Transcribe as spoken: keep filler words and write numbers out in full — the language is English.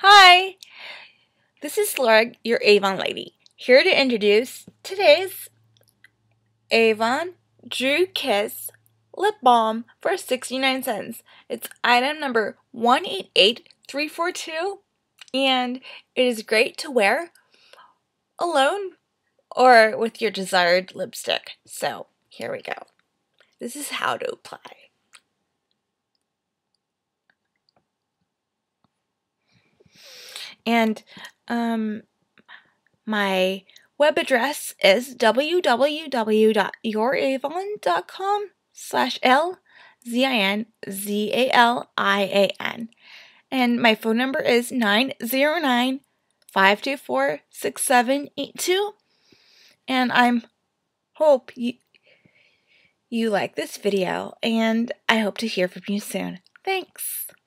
Hi, this is Laura, your Avon lady, here to introduce today's Avon Drew Kiss Lip Balm for sixty-nine cents. It's item number one eight eight three four two, and it is great to wear alone or with your desired lipstick. So here we go. This is how to apply. And um, my web address is w w w dot your avon dot com slash L Z I N Z A L I A N. And my phone number is nine zero nine, five two four, six seven eight two. And I hope you, you like this video, and I hope to hear from you soon. Thanks.